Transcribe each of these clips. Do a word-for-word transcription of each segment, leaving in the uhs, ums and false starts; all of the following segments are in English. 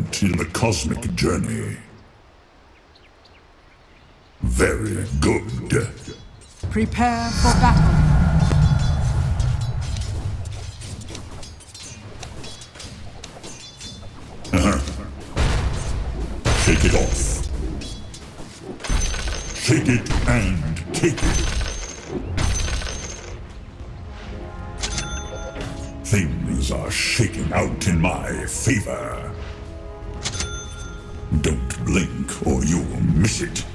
point in the cosmic journey. Very good. Prepare for battle. Uh-huh. Shake it off. Shake it and take it. Things are shaking out in my favor. Don't blink or you'll miss it.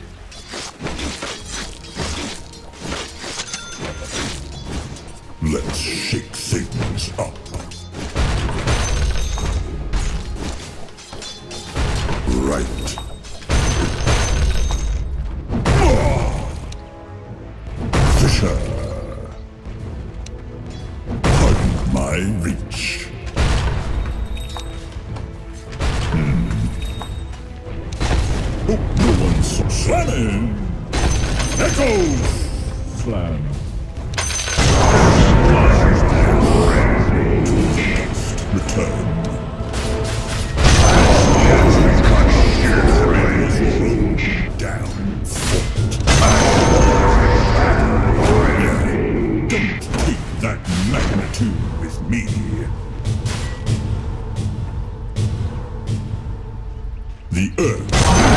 Let's shake things up. Right. Fisher. Pardon my reach. Hmm. Oh, no one's slamming. Echoes. Slam. Return. Down fort. Don't take that magnitude with me. The Earth.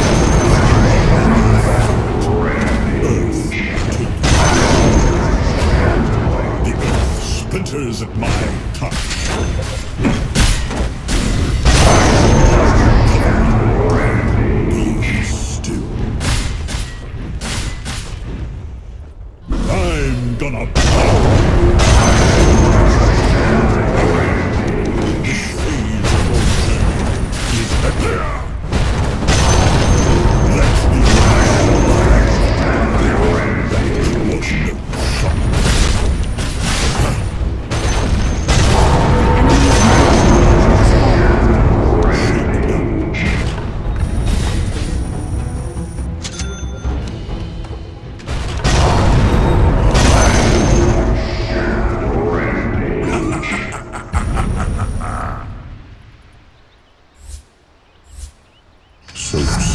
Earth. The Earth splinters at my touch. I'm gonna power. This phase of motion is clear. Let me ride. That was no shot. So